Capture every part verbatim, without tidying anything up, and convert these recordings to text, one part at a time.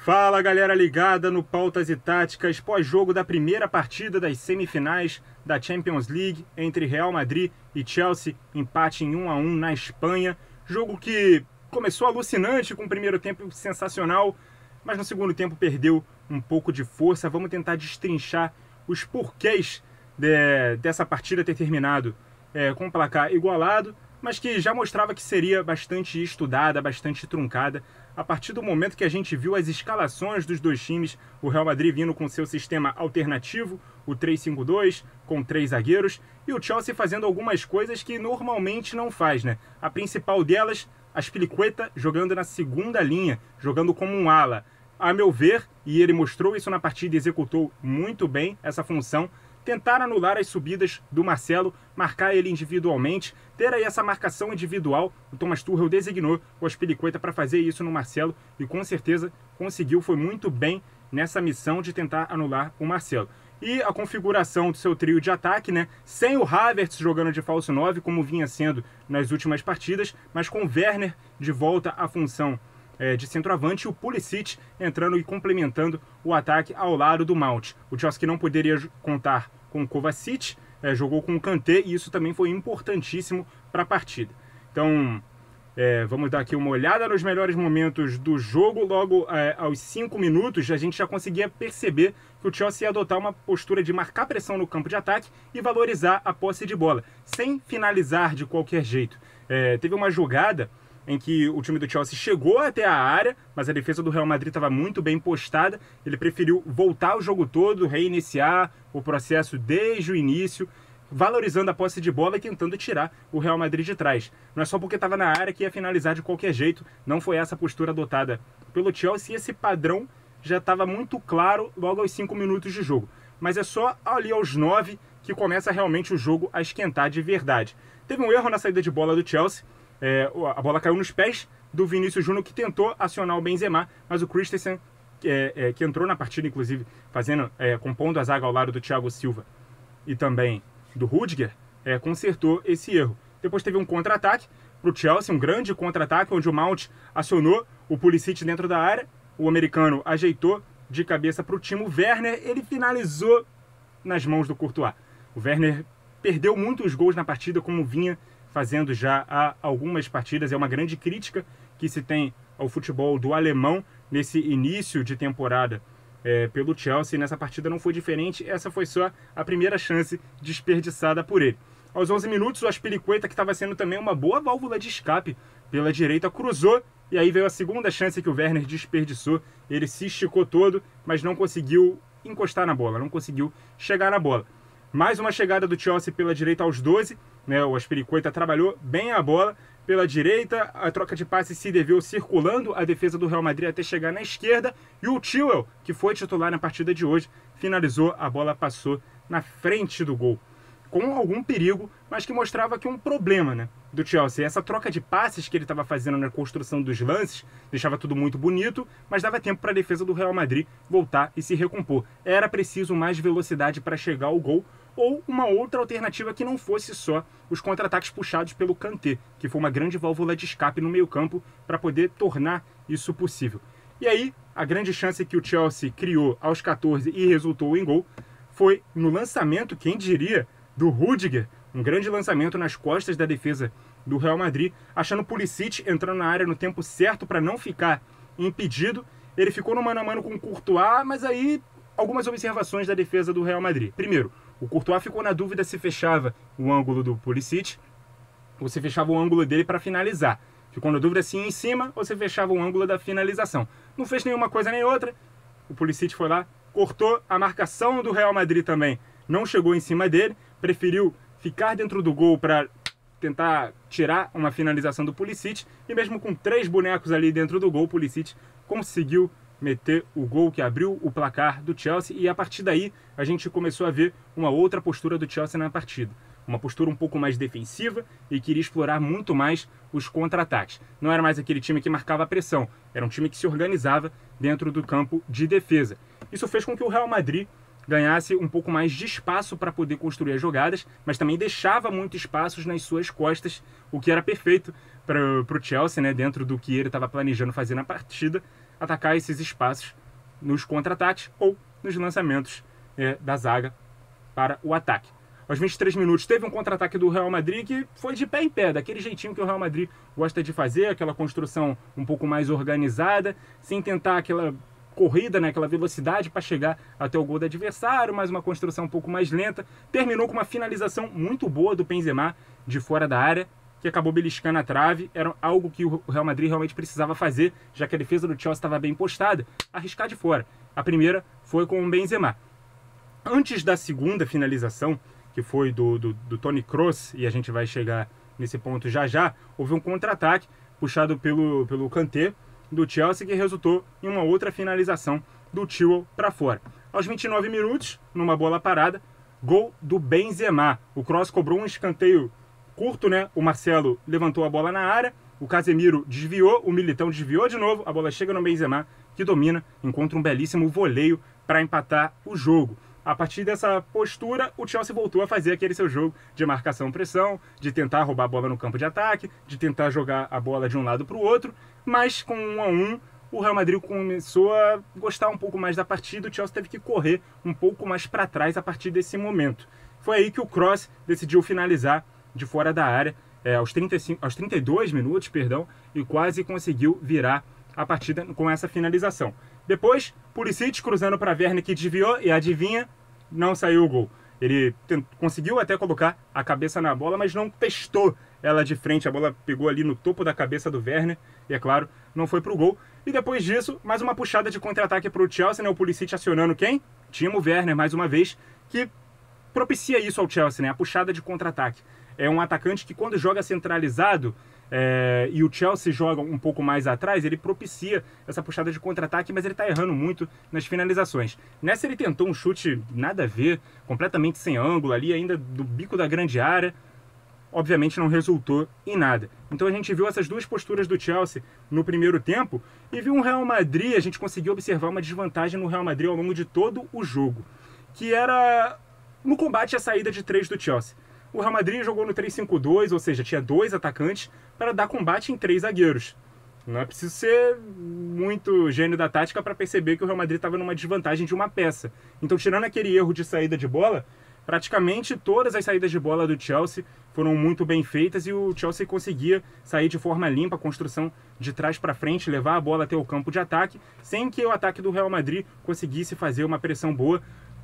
Fala galera ligada no Pautas e Táticas, pós-jogo da primeira partida das semifinais da Champions League entre Real Madrid e Chelsea, empate em um a um na Espanha. Jogo que começou alucinante com o primeiro tempo sensacional, mas no segundo tempo perdeu um pouco de força. Vamos tentar destrinchar os porquês de, dessa partida ter terminado é, com o placar igualado, mas que já mostrava que seria bastante estudada, bastante truncada, a partir do momento que a gente viu as escalações dos dois times, o Real Madrid vindo com seu sistema alternativo, o três cinco dois, com três zagueiros, e o Chelsea fazendo algumas coisas que normalmente não faz, né? A principal delas, Azpilicueta jogando na segunda linha, jogando como um ala. A meu ver, e ele mostrou isso na partida e executou muito bem essa função, tentar anular as subidas do Marcelo, marcar ele individualmente, ter aí essa marcação individual. O Thomas Tuchel designou o Azpilicueta para fazer isso no Marcelo e com certeza conseguiu, foi muito bem nessa missão de tentar anular o Marcelo. E a configuração do seu trio de ataque, né, sem o Havertz jogando de falso nove, como vinha sendo nas últimas partidas, mas com o Werner de volta à função é, de centroavante e o Pulisic entrando e complementando o ataque ao lado do Mount. O Chelsea que não poderia contar com o Kovacic, é, jogou com o Kanté e isso também foi importantíssimo para a partida. Então, é, vamos dar aqui uma olhada nos melhores momentos do jogo. Logo é, aos cinco minutos, a gente já conseguia perceber que o Chelsea ia adotar uma postura de marcar pressão no campo de ataque e valorizar a posse de bola, sem finalizar de qualquer jeito. É, teve uma jogada em que o time do Chelsea chegou até a área, mas a defesa do Real Madrid estava muito bem postada. Ele preferiu voltar o jogo todo, reiniciar o processo desde o início, valorizando a posse de bola e tentando tirar o Real Madrid de trás. Não é só porque estava na área que ia finalizar de qualquer jeito, não foi essa a postura adotada pelo Chelsea, e esse padrão já estava muito claro logo aos cinco minutos de jogo. Mas é só ali aos nove que começa realmente o jogo a esquentar de verdade. Teve um erro na saída de bola do Chelsea, É, a bola caiu nos pés do Vinícius Júnior, que tentou acionar o Benzema, mas o Christensen, é, é, que entrou na partida, inclusive, fazendo, é, compondo a zaga ao lado do Thiago Silva e também do Rudiger, é, consertou esse erro. Depois teve um contra-ataque para o Chelsea, um grande contra-ataque, onde o Mount acionou o Pulisic dentro da área, o americano ajeitou de cabeça para o Timo Werner, ele finalizou nas mãos do Courtois. O Werner perdeu muitos gols na partida, como vinha fazendo já há algumas partidas. É uma grande crítica que se tem ao futebol do alemão nesse início de temporada é, pelo Chelsea. Nessa partida não foi diferente, essa foi só a primeira chance desperdiçada por ele. Aos onze minutos, o Azpilicueta, que estava sendo também uma boa válvula de escape pela direita, cruzou, e aí veio a segunda chance que o Werner desperdiçou. Ele se esticou todo, mas não conseguiu encostar na bola, não conseguiu chegar na bola. Mais uma chegada do Chelsea pela direita aos doze, né? O Azpilicueta trabalhou bem a bola pela direita, a troca de passes se deveu circulando a defesa do Real Madrid até chegar na esquerda, e o Chilwell, que foi titular na partida de hoje, finalizou, a bola passou na frente do gol, com algum perigo, mas que mostrava que um problema, né, do Chelsea. Essa troca de passes que ele estava fazendo na construção dos lances deixava tudo muito bonito, mas dava tempo para a defesa do Real Madrid voltar e se recompor. Era preciso mais velocidade para chegar ao gol, ou uma outra alternativa que não fosse só os contra-ataques puxados pelo Kanté, que foi uma grande válvula de escape no meio-campo para poder tornar isso possível. E aí, a grande chance que o Chelsea criou aos quatorze e resultou em gol foi no lançamento, quem diria, do Rudiger, um grande lançamento nas costas da defesa do Real Madrid, achando o Pulisic entrando na área no tempo certo para não ficar impedido. Ele ficou no mano a mano com o Courtois, mas aí algumas observações da defesa do Real Madrid. Primeiro, o Courtois ficou na dúvida se fechava o ângulo do Pulisic ou se fechava o ângulo dele para finalizar. Ficou na dúvida se ia em cima ou se fechava o ângulo da finalização. Não fez nenhuma coisa nem outra. O Pulisic foi lá, cortou a marcação do Real Madrid também. Não chegou em cima dele, preferiu ficar dentro do gol para tentar tirar uma finalização do Pulisic, e mesmo com três bonecos ali dentro do gol, o Pulisic conseguiu meter o gol que abriu o placar do Chelsea, e a partir daí a gente começou a ver uma outra postura do Chelsea na partida. Uma postura um pouco mais defensiva e queria explorar muito mais os contra-ataques. Não era mais aquele time que marcava a pressão, era um time que se organizava dentro do campo de defesa. Isso fez com que o Real Madrid ganhasse um pouco mais de espaço para poder construir as jogadas, mas também deixava muitos espaços nas suas costas, o que era perfeito para o Chelsea, né, dentro do que ele estava planejando fazer na partida, atacar esses espaços nos contra-ataques ou nos lançamentos é, da zaga para o ataque. Aos vinte e três minutos teve um contra-ataque do Real Madrid que foi de pé em pé, daquele jeitinho que o Real Madrid gosta de fazer, aquela construção um pouco mais organizada, sem tentar aquela corrida, né, aquela velocidade para chegar até o gol do adversário, mas uma construção um pouco mais lenta. Terminou com uma finalização muito boa do Benzema de fora da área, que acabou beliscando a trave. Era algo que o Real Madrid realmente precisava fazer, já que a defesa do Chelsea estava bem postada, arriscar de fora. A primeira foi com o Benzema. Antes da segunda finalização, que foi do, do, do Toni Kroos, e a gente vai chegar nesse ponto já já, houve um contra-ataque puxado pelo, pelo Kanté do Chelsea, que resultou em uma outra finalização do Chilwell para fora. Aos vinte e nove minutos, numa bola parada, gol do Benzema. O Kroos cobrou um escanteio curto, né? O Marcelo levantou a bola na área, o Casemiro desviou, o Militão desviou de novo, a bola chega no Benzema, que domina, encontra um belíssimo voleio para empatar o jogo. A partir dessa postura, o Chelsea voltou a fazer aquele seu jogo de marcação-pressão, de tentar roubar a bola no campo de ataque, de tentar jogar a bola de um lado para o outro, mas com um a um, o Real Madrid começou a gostar um pouco mais da partida, o Chelsea teve que correr um pouco mais para trás a partir desse momento. Foi aí que o Kroos decidiu finalizar de fora da área, é, aos, trinta e cinco, aos trinta e dois minutos, perdão, e quase conseguiu virar a partida com essa finalização. Depois, Pulisic cruzando para Werner, que desviou, e adivinha, não saiu o gol. Ele conseguiu até colocar a cabeça na bola, mas não testou ela de frente. A bola pegou ali no topo da cabeça do Werner, e é claro, não foi para o gol. E depois disso, mais uma puxada de contra-ataque para o Chelsea, né? O Pulisic acionando quem? Timo Werner, mais uma vez, que propicia isso ao Chelsea, né? A puxada de contra-ataque. É um atacante que, quando joga centralizado, É, e o Chelsea joga um pouco mais atrás, ele propicia essa puxada de contra-ataque, mas ele está errando muito nas finalizações. Nessa ele tentou um chute nada a ver, completamente sem ângulo ali, ainda do bico da grande área, obviamente não resultou em nada. Então a gente viu essas duas posturas do Chelsea no primeiro tempo e viu um Real Madrid, a gente conseguiu observar uma desvantagem no Real Madrid ao longo de todo o jogo, que era no combate à saída de três do Chelsea. O Real Madrid jogou no três cinco dois, ou seja, tinha dois atacantes para dar combate em três zagueiros. Não é preciso ser muito gênio da tática para perceber que o Real Madrid estava numa desvantagem de uma peça. Então, tirando aquele erro de saída de bola, praticamente todas as saídas de bola do Chelsea foram muito bem feitas e o Chelsea conseguia sair de forma limpa, a construção de trás para frente, levar a bola até o campo de ataque, sem que o ataque do Real Madrid conseguisse fazer uma pressão boa.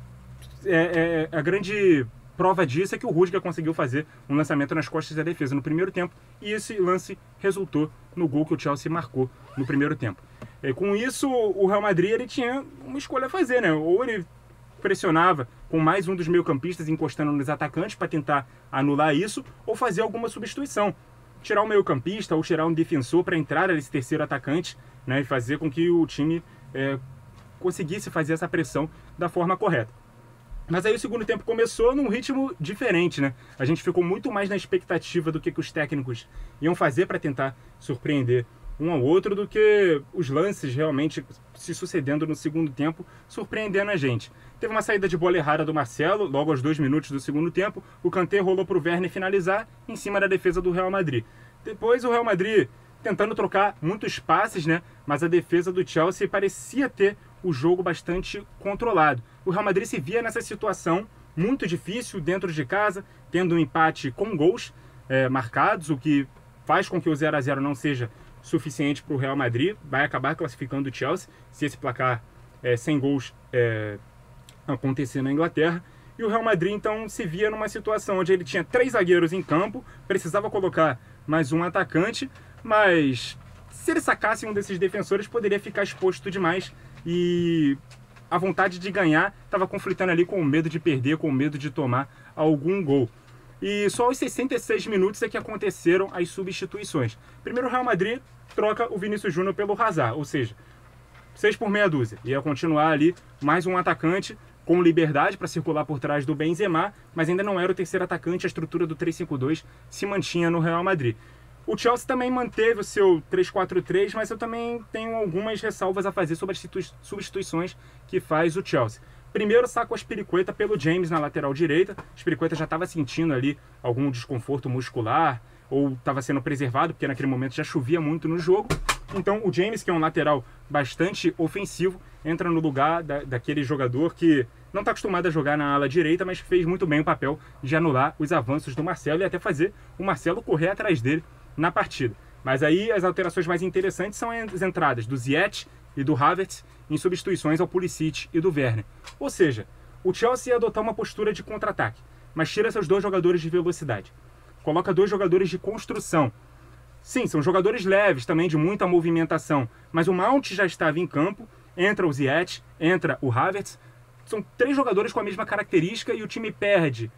É, é, a grande prova disso é que o Rudiger conseguiu fazer um lançamento nas costas da defesa no primeiro tempo, e esse lance resultou no gol que o Chelsea marcou no primeiro tempo. E com isso, o Real Madrid ele tinha uma escolha a fazer, né? Ou ele pressionava com mais um dos meio-campistas encostando nos atacantes para tentar anular isso, ou fazer alguma substituição. Tirar um meio-campista ou tirar um defensor para entrar nesse terceiro atacante, né? E fazer com que o time é, conseguisse fazer essa pressão da forma correta. Mas aí o segundo tempo começou num ritmo diferente, né? A gente ficou muito mais na expectativa do que, que os técnicos iam fazer para tentar surpreender um ao outro do que os lances realmente se sucedendo no segundo tempo, surpreendendo a gente. Teve uma saída de bola errada do Marcelo, logo aos dois minutos do segundo tempo. O Kanté rolou para o Werner finalizar em cima da defesa do Real Madrid. Depois o Real Madrid tentando trocar muitos passes, né? Mas a defesa do Chelsea parecia ter o jogo bastante controlado. O Real Madrid se via nessa situação muito difícil dentro de casa, tendo um empate com gols é, marcados, o que faz com que o zero a zero não seja suficiente para o Real Madrid. Vai acabar classificando o Chelsea se esse placar é, sem gols é, acontecer na Inglaterra. E o Real Madrid então se via numa situação onde ele tinha três zagueiros em campo, precisava colocar mais um atacante, mas se ele sacasse um desses defensores poderia ficar exposto demais e a vontade de ganhar estava conflitando ali com o medo de perder, com o medo de tomar algum gol. E só aos sessenta e seis minutos é que aconteceram as substituições. Primeiro o Real Madrid troca o Vinícius Júnior pelo Hazard, ou seja, seis por meia dúzia. Ia continuar ali mais um atacante com liberdade para circular por trás do Benzema, mas ainda não era o terceiro atacante, a estrutura do três cinco dois se mantinha no Real Madrid. O Chelsea também manteve o seu três quatro três, mas eu também tenho algumas ressalvas a fazer sobre as substituições que faz o Chelsea. Primeiro saco a Aspilicueta pelo James na lateral direita. A Aspilicueta já estava sentindo ali algum desconforto muscular, ou estava sendo preservado, porque naquele momento já chovia muito no jogo. Então o James, que é um lateral bastante ofensivo, entra no lugar da, daquele jogador que não está acostumado a jogar na ala direita, mas fez muito bem o papel de anular os avanços do Marcelo e até fazer o Marcelo correr atrás dele na partida. Mas aí as alterações mais interessantes são as entradas do Ziyech e do Havertz em substituições ao Pulisic e do Werner. Ou seja, o Chelsea ia adotar uma postura de contra-ataque, mas tira seus dois jogadores de velocidade. Coloca dois jogadores de construção. Sim, são jogadores leves também, de muita movimentação, mas o Mount já estava em campo, entra o Ziyech, entra o Havertz. São três jogadores com a mesma característica e o time perde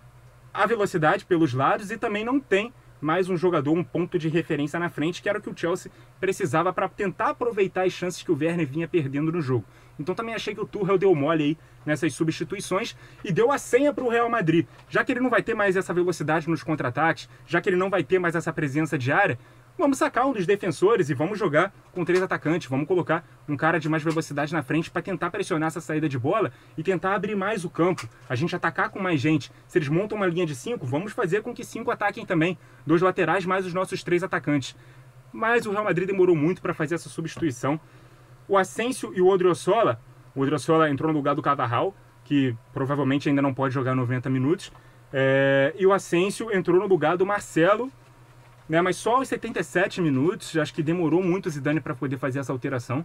a velocidade pelos lados e também não tem mais um jogador, um ponto de referência na frente, que era o que o Chelsea precisava para tentar aproveitar as chances que o Werner vinha perdendo no jogo. Então também achei que o Tuchel deu mole aí nessas substituições e deu a senha para o Real Madrid. Já que ele não vai ter mais essa velocidade nos contra-ataques, já que ele não vai ter mais essa presença de área, vamos sacar um dos defensores e vamos jogar com três atacantes. Vamos colocar um cara de mais velocidade na frente para tentar pressionar essa saída de bola e tentar abrir mais o campo. A gente atacar com mais gente. Se eles montam uma linha de cinco, vamos fazer com que cinco ataquem também. Dois laterais mais os nossos três atacantes. Mas o Real Madrid demorou muito para fazer essa substituição. O Asensio e o Odriozola, o Odriozola entrou no lugar do Carvajal, que provavelmente ainda não pode jogar noventa minutos. É... E o Asensio entrou no lugar do Marcelo, né, mas só aos setenta e sete minutos. Acho que demorou muito o Zidane para poder fazer essa alteração.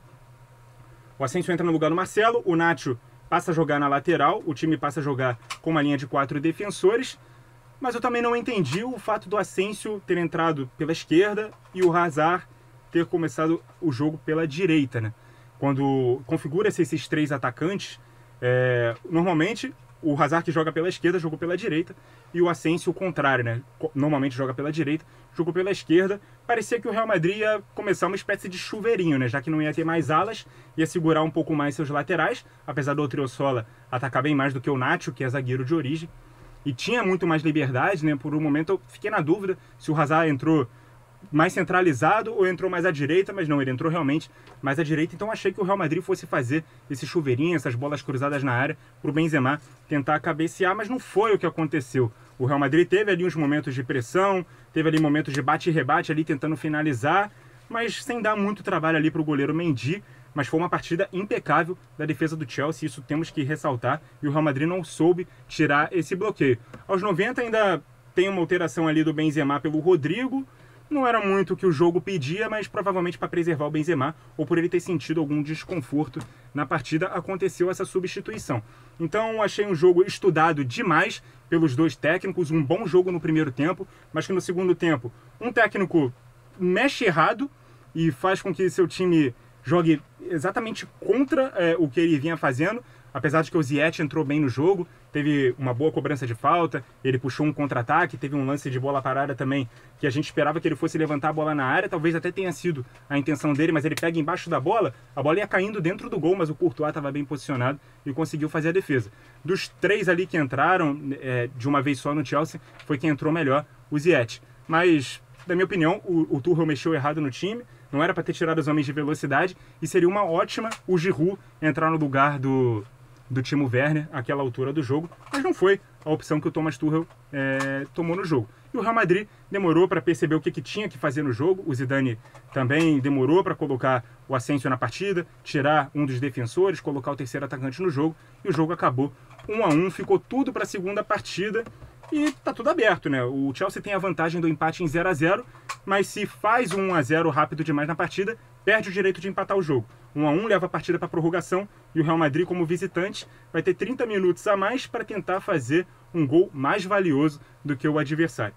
O Asensio entra no lugar do Marcelo, o Nacho passa a jogar na lateral, o time passa a jogar com uma linha de quatro defensores, mas eu também não entendi o fato do Asensio ter entrado pela esquerda e o Hazard ter começado o jogo pela direita, né? Quando configura-se esses três atacantes, é, normalmente o Hazard, que joga pela esquerda, jogou pela direita, e o Asensio o contrário, né? Normalmente joga pela direita, jogou pela esquerda. Parecia que o Real Madrid ia começar uma espécie de chuveirinho, né? Já que não ia ter mais alas, ia segurar um pouco mais seus laterais, apesar do Odriozola atacar bem mais do que o Nacho, que é zagueiro de origem, e tinha muito mais liberdade, né? Por um momento eu fiquei na dúvida se o Hazard entrou mais centralizado ou entrou mais à direita, mas não, ele entrou realmente mais à direita. Então achei que o Real Madrid fosse fazer esse chuveirinho, essas bolas cruzadas na área, para o Benzema tentar cabecear, mas não foi o que aconteceu. O Real Madrid teve ali uns momentos de pressão, teve ali momentos de bate e rebate ali tentando finalizar, mas sem dar muito trabalho ali para o goleiro Mendy. Mas foi uma partida impecável da defesa do Chelsea, isso temos que ressaltar, e o Real Madrid não soube tirar esse bloqueio. Aos noventa ainda tem uma alteração ali do Benzema pelo Rodrigo. Não era muito o que o jogo pedia, mas provavelmente para preservar o Benzema, ou por ele ter sentido algum desconforto na partida, aconteceu essa substituição. Então achei um jogo estudado demais pelos dois técnicos, um bom jogo no primeiro tempo, mas que no segundo tempo um técnico mexe errado e faz com que seu time jogue exatamente contra é, o que ele vinha fazendo. Apesar de que o Ziyech entrou bem no jogo, teve uma boa cobrança de falta, ele puxou um contra-ataque, teve um lance de bola parada também, que a gente esperava que ele fosse levantar a bola na área, talvez até tenha sido a intenção dele, mas ele pega embaixo da bola, a bola ia caindo dentro do gol, mas o Courtois estava bem posicionado e conseguiu fazer a defesa. Dos três ali que entraram é, de uma vez só no Chelsea, foi quem entrou melhor, o Ziyech. Mas, na minha opinião, o, o Tuchel mexeu errado no time, não era para ter tirado os homens de velocidade, e seria uma ótima o Giroud entrar no lugar do... do Timo Werner àquela altura do jogo, mas não foi a opção que o Thomas Tuchel é, tomou no jogo. E o Real Madrid demorou para perceber o que, que tinha que fazer no jogo, o Zidane também demorou para colocar o Asensio na partida, tirar um dos defensores, colocar o terceiro atacante no jogo, e o jogo acabou um a um, ficou tudo para a segunda partida, e tá tudo aberto, né? O Chelsea tem a vantagem do empate em zero a zero, mas se faz um a zero rápido demais na partida, perde o direito de empatar o jogo. um a um leva a partida para prorrogação e o Real Madrid, como visitante, vai ter trinta minutos a mais para tentar fazer um gol mais valioso do que o adversário.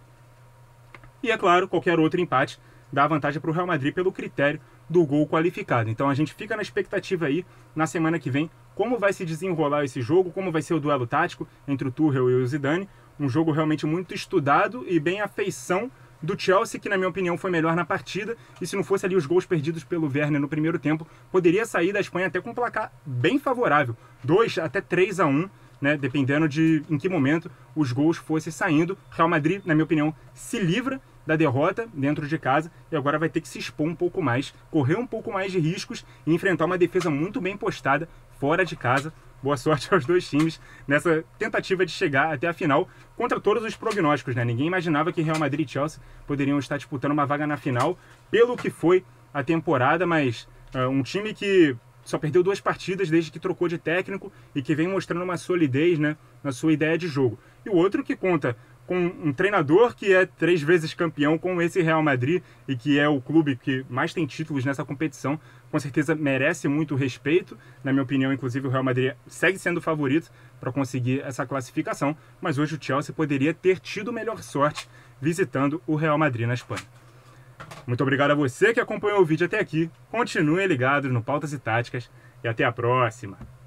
E, é claro, qualquer outro empate dá vantagem para o Real Madrid pelo critério do gol qualificado. Então a gente fica na expectativa aí, na semana que vem, como vai se desenrolar esse jogo, como vai ser o duelo tático entre o Tuchel e o Zidane. Um jogo realmente muito estudado e bem à feição do Chelsea, que na minha opinião foi melhor na partida, e se não fosse ali os gols perdidos pelo Werner no primeiro tempo, poderia sair da Espanha até com um placar bem favorável, dois até três a um, né, dependendo de em que momento os gols fossem saindo. Real Madrid, na minha opinião, se livra da derrota dentro de casa e agora vai ter que se expor um pouco mais, correr um pouco mais de riscos e enfrentar uma defesa muito bem postada fora de casa boa sorte aos dois times nessa tentativa de chegar até a final contra todos os prognósticos, né? Ninguém imaginava que Real Madrid e Chelsea poderiam estar disputando uma vaga na final pelo que foi a temporada, mas uh, um time que só perdeu duas partidas desde que trocou de técnico e que vem mostrando uma solidez, né, na sua ideia de jogo. E o outro que conta com um treinador que é três vezes campeão com esse Real Madrid e que é o clube que mais tem títulos nessa competição, com certeza merece muito respeito. Na minha opinião, inclusive, o Real Madrid segue sendo o favorito para conseguir essa classificação, mas hoje o Chelsea poderia ter tido melhor sorte visitando o Real Madrid na Espanha. Muito obrigado a você que acompanhou o vídeo até aqui. Continuem ligados no Pautas e Táticas e até a próxima.